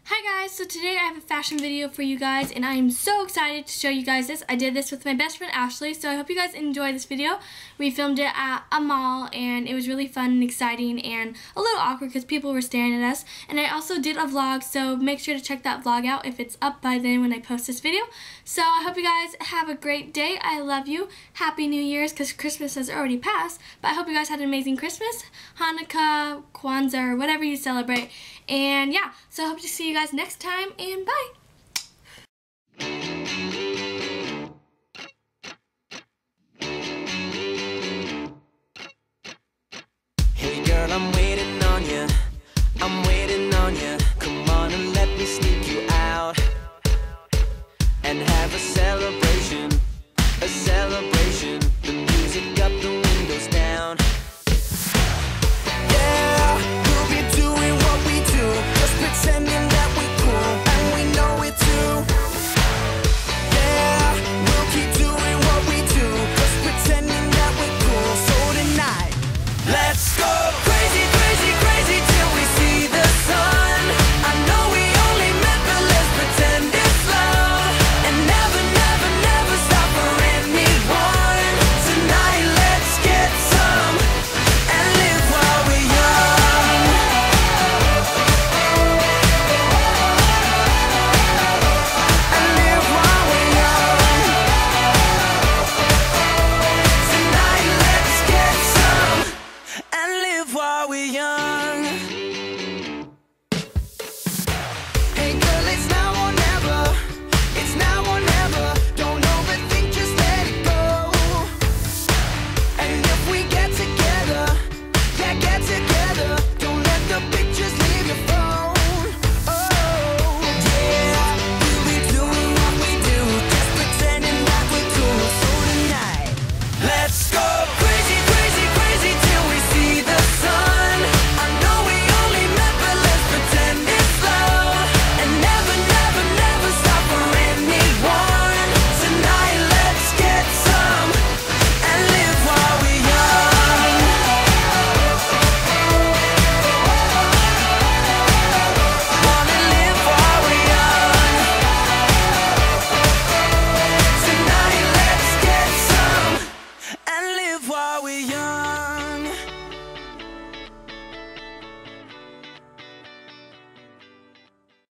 Hi guys, so today I have a fashion video for you guys and I am so excited to show you guys this. I did this with my best friend Ashley, so I hope you guys enjoy this video. We filmed it at a mall and it was really fun and exciting and a little awkward because people were staring at us. And I also did a vlog, so make sure to check that vlog out if it's up by then when I post this video. So I hope you guys have a great day. I love you. Happy New Year's because Christmas has already passed, but I hope you guys had an amazing Christmas, Hanukkah, Kwanzaa, or whatever you celebrate. And yeah, so I hope to see you guys next time, and bye!